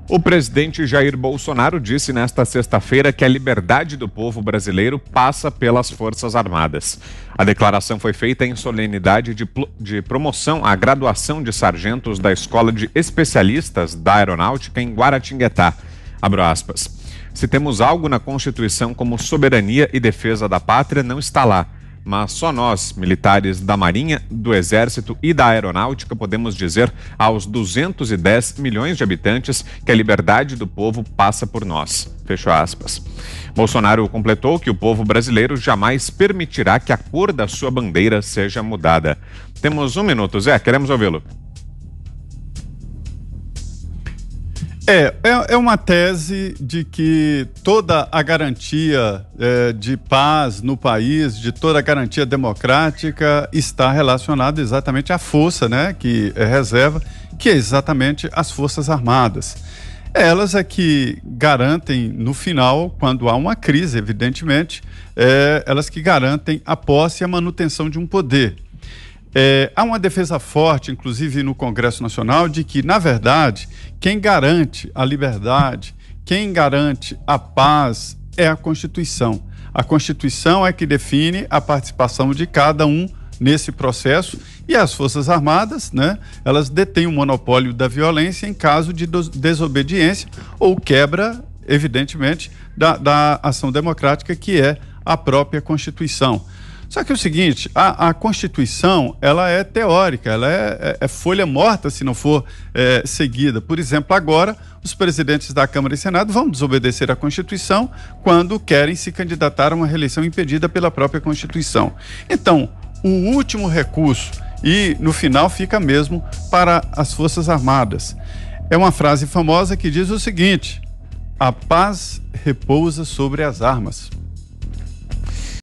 O presidente Jair Bolsonaro disse nesta sexta-feira que a liberdade do povo brasileiro passa pelas Forças Armadas. A declaração foi feita em solenidade de promoção à graduação de sargentos da Escola de Especialistas da Aeronáutica em Guaratinguetá. Abro aspas. Se temos algo na Constituição como soberania e defesa da pátria, não está lá. Mas só nós, militares da Marinha, do Exército e da Aeronáutica, podemos dizer aos 210 milhões de habitantes que a liberdade do povo passa por nós. Fecho aspas. Bolsonaro completou que o povo brasileiro jamais permitirá que a cor da sua bandeira seja mudada. Temos 1 minuto, Zé, queremos ouvi-lo. É uma tese de que toda a garantia de paz no país, de toda a garantia democrática está relacionada exatamente à força, né, que reserva, que é exatamente as Forças Armadas. Elas é que garantem, no final, quando há uma crise, evidentemente, elas que garantem a posse e a manutenção de um poder. Há uma defesa forte, inclusive no Congresso Nacional, de que, na verdade, quem garante a liberdade, quem garante a paz é a Constituição. A Constituição é que define a participação de cada um nesse processo e as Forças Armadas, né, elas detêm o monopólio da violência em caso de desobediência ou quebra, evidentemente, da ação democrática que é a própria Constituição. Só que é o seguinte, a Constituição, ela é teórica, ela é folha morta se não for seguida. Por exemplo, agora, os presidentes da Câmara e Senado vão desobedecer a Constituição quando querem se candidatar a uma reeleição impedida pela própria Constituição. Então, o último recurso, e no final fica mesmo para as Forças Armadas. É uma frase famosa que diz o seguinte: a paz repousa sobre as armas.